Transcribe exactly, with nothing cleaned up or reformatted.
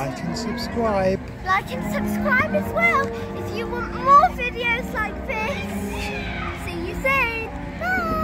like and subscribe. Like and subscribe as well if you want more videos like this. See you soon. Bye.